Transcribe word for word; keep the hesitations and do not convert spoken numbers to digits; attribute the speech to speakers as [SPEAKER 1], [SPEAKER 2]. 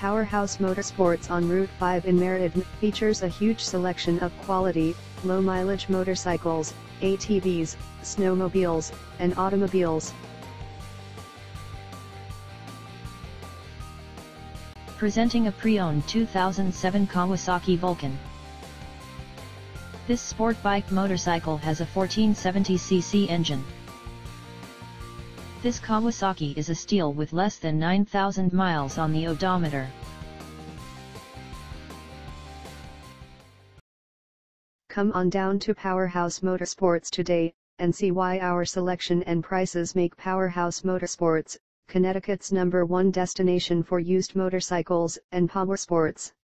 [SPEAKER 1] Powerhouse Motorsports on Route five in Meriden features a huge selection of quality, low-mileage motorcycles, A T Vs, snowmobiles, and automobiles.
[SPEAKER 2] Presenting a pre-owned two thousand seven Kawasaki Vulcan. This sport bike motorcycle has a fourteen seventy c c engine. This Kawasaki is a steal with less than nine thousand miles on the odometer.
[SPEAKER 1] Come on down to Powerhouse Motorsports today, and see why our selection and prices make Powerhouse Motorsports Connecticut's number one destination for used motorcycles and powersports.